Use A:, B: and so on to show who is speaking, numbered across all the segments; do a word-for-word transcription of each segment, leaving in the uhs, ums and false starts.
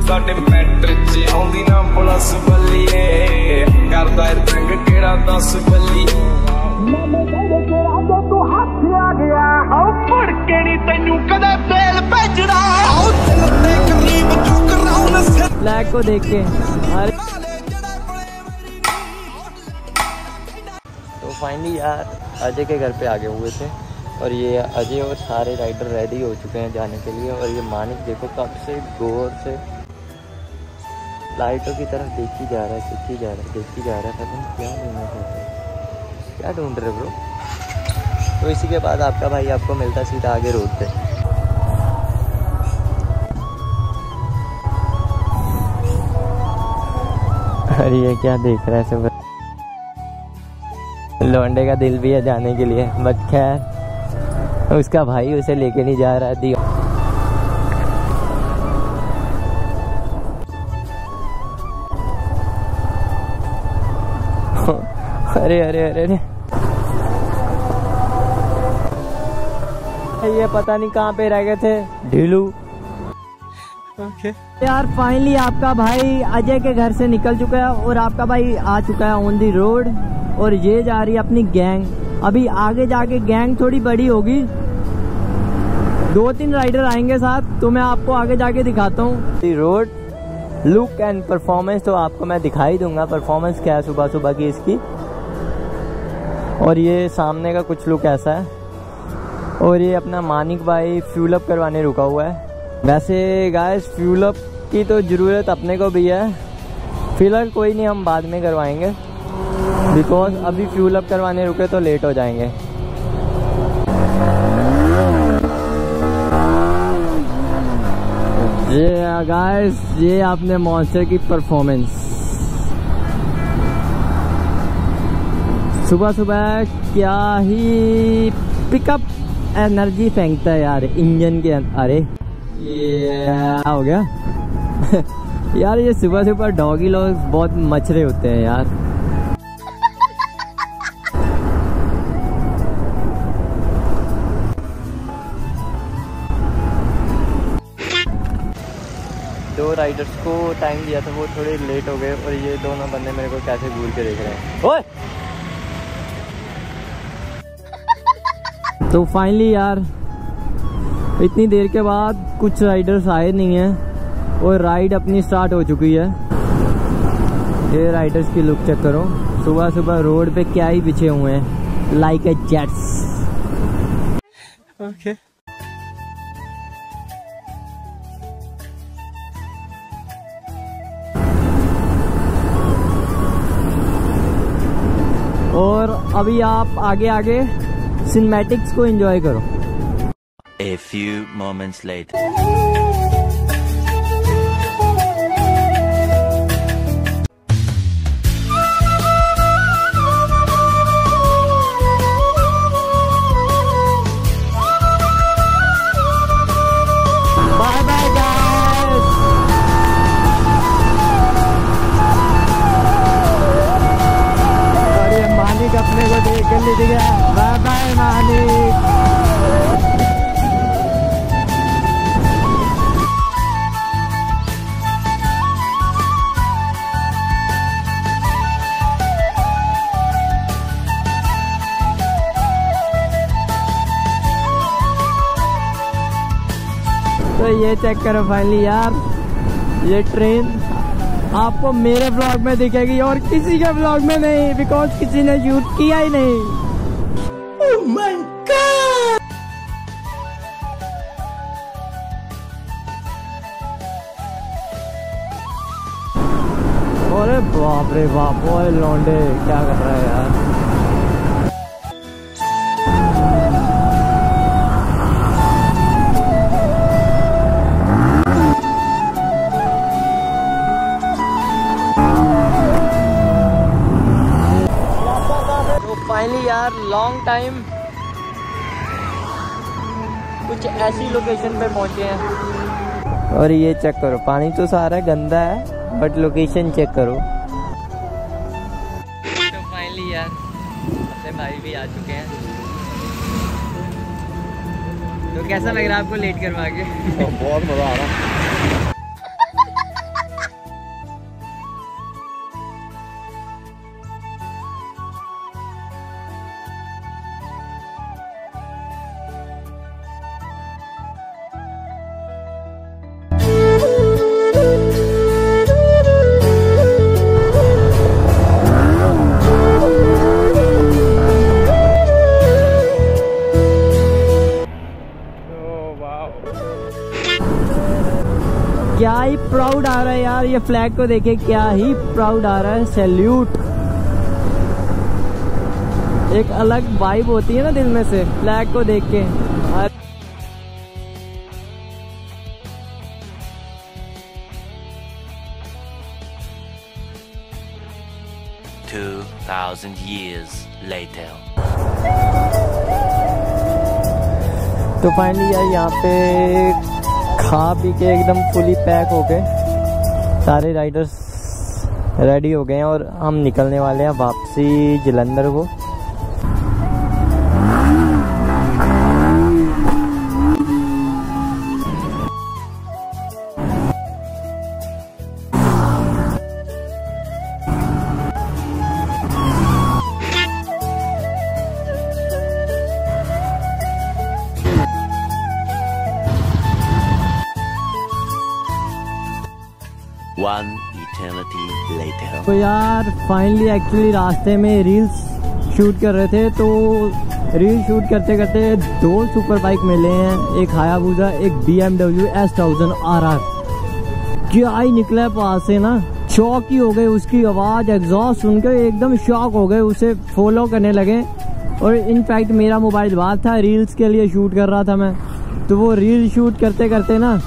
A: साडे मैटर च आउंदी ना पुलिस बल्लिए करदा रंग केड़ा दस बल्लिए मैंने कहदे तेरा जो तू हाथ आ गया औ फड़ के नी तैनू कदे बेल भेजना औ दिल ते करीब जो कराउन से
B: फ्लैग को देख के। अरे तो फाइनली यार अजय के घर पे आ गए हुए थे और ये अजय और सारे राइडर रेडी हो चुके हैं जाने के लिए। और ये मानिक देखो कब से गौर से लाइटों की तरफ देखी जा रहा है, देखी जा रहा है, देखी जा रहा है। तुम क्या ढूंढना चाहते हो, क्या ढूंढ रहे ब्रो? तो इसी के बाद आपका भाई आपको मिलता सीधा आगे रोड पे। अरे ये क्या देख रहा है सब? लौंडे का दिल भी है जाने के लिए, बट खैर उसका भाई उसे लेके नहीं जा रहा है। अरे अरे अरे अरे ये पता नहीं कहाँ पे रह गए थे ढीलू। ओके यार फाइनली आपका भाई अजय के घर से निकल चुका है और आपका भाई आ चुका है ऑन दी रोड। और ये जा रही है अपनी गैंग। अभी आगे जाके गैंग थोड़ी बड़ी होगी, दो तीन राइडर आएंगे साथ, तो मैं आपको आगे जाके दिखाता हूँ the road look and performance. तो आपको मैं दिखाई दूंगा परफॉर्मेंस क्या है सुबह सुबह की इसकी। और ये सामने का कुछ लुक ऐसा है। और ये अपना मानिक भाई फ्यूल अप करवाने रुका हुआ है। वैसे गाइस फ्यूल अप की तो ज़रूरत अपने को भी है, फिलहाल कोई नहीं, हम बाद में करवाएंगे बिकॉज अभी फ्यूल अप करवाने रुके तो लेट हो जाएंगे। ये गाइस ये आपने मॉन्स्टर की परफॉर्मेंस सुबह सुबह क्या ही पिकअप एनर्जी फेंकता है यार इंजन के। अरे ये हो गया यार, ये सुबह सुबह डॉगी लोग बहुत मचरे होते हैं यार। दो राइडर्स को टाइम दिया था, वो थोड़े लेट हो गए और ये दोनों बंदे मेरे को कैसे घूर के देख रहे हैं। ओए! तो फाइनली यार इतनी देर के बाद कुछ राइडर्स आए नहीं हैं और राइड अपनी स्टार्ट हो चुकी है। ये राइडर्स की लुक चेक करो, सुबह सुबह रोड पे क्या ही बिछे हुए हैं लाइक ए जेट्स। ओके और अभी आप आगे आगे सिनेमैटिक्स को एंजॉय करो।
C: A few moments later.
B: Bye bye guys. और ये मालिक अपने को देख कर ले गया। बाय बाय मालिक। तो ये चेक करो फाइनली यार, ये ट्रेन आपको मेरे ब्लॉग में दिखेगी और किसी के ब्लॉग में नहीं, बिकॉज किसी ने शूट किया ही नहीं। Oh my God! अरे बाप रे बाप, ओए लौंडे क्या कर रहा है यार। फाइनली यार लॉन्ग टाइम कुछ ऐसी लोकेशन पे पहुंचे हैं और ये चेक करो, पानी तो सारा गंदा है बट लोकेशन चेक करो। तो फाइनली यार अपने भाई भी आ चुके हैं। तो कैसा लग रहा है आपको लेट करवा के?
D: बहुत मजा आ रहा है।
B: क्या ही प्राउड आ रहा है यार, ये फ्लैग को देखे क्या ही प्राउड आ रहा है। सैल्यूट। एक अलग वाइब होती है ना दिल में से फ्लैग को देख के।
C: Two thousand years later.
B: तो फाइनली यार यहाँ पे खा पी के एकदम फुली पैक हो गए, सारे राइडर्स रेडी हो गए हैं और हम निकलने वाले हैं वापसी जलंधर को।
C: One eternity later.
B: तो यार फाइनली एक्चुअली रास्ते में रील्स शूट कर रहे थे, तो रील शूट करते करते दो सुपर बाइक मिले हैं, एक हायाबुसा एक B M W S thousand R R. क्या ही निकला है पास से ना, शॉक ही हो गए। उसकी आवाज़ एग्जॉस्ट सुनकर एकदम शॉक हो गए, उसे फॉलो करने लगे। और इनफैक्ट मेरा मोबाइल बाहर था, रील्स के लिए शूट कर रहा था मैं, तो वो रील शूट करते करते ना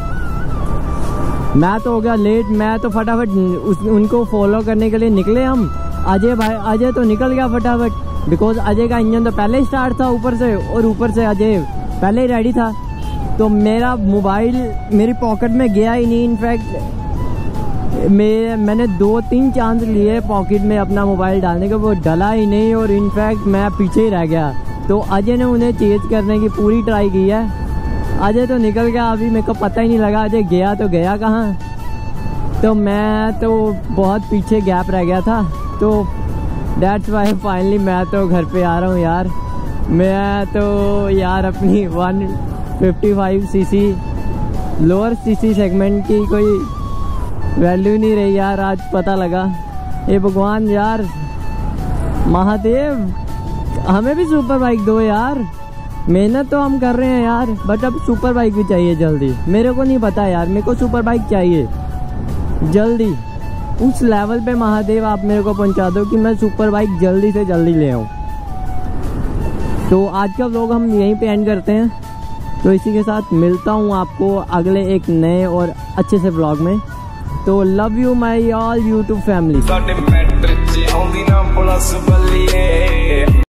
B: मैं तो हो गया लेट। मैं तो फटाफट उस उनको फॉलो करने के लिए निकले हम। अजय भाई अजय तो निकल गया फटाफट, बिकॉज अजय का इंजन तो पहले ही स्टार्ट था ऊपर से, और ऊपर से अजय पहले ही रेडी था। तो मेरा मोबाइल मेरी पॉकेट में गया ही नहीं। इनफैक्ट मैं मैंने दो तीन चांस लिए पॉकेट में अपना मोबाइल डालने का, वो डला ही नहीं, और इनफैक्ट मैं पीछे ही रह गया। तो अजय ने उन्हें चेज करने की पूरी ट्राई की है। अजय तो निकल गया, अभी मेरे को पता ही नहीं लगा अजय गया तो गया कहाँ। तो मैं तो बहुत पीछे गैप रह गया था, तो दैट्स वाई फाइनली मैं तो घर पे आ रहा हूँ यार। मैं तो यार अपनी one fifty five C C lower C C segment की कोई वैल्यू नहीं रही यार, आज पता लगा। ये भगवान यार, महादेव हमें भी सुपर बाइक दो यार। मेहनत तो हम कर रहे हैं यार, बट अब सुपर बाइक भी चाहिए जल्दी। मेरे को नहीं पता यार, मेरे को सुपर बाइक चाहिए जल्दी। उस लेवल पे महादेव आप मेरे को पहुंचा दो कि मैं सुपर बाइक जल्दी से जल्दी ले आऊँ। तो आज का व्लॉग हम यहीं पे एंड करते हैं। तो इसी के साथ मिलता हूँ आपको अगले एक नए और अच्छे से व्लॉग में। तो love you my all YouTube family.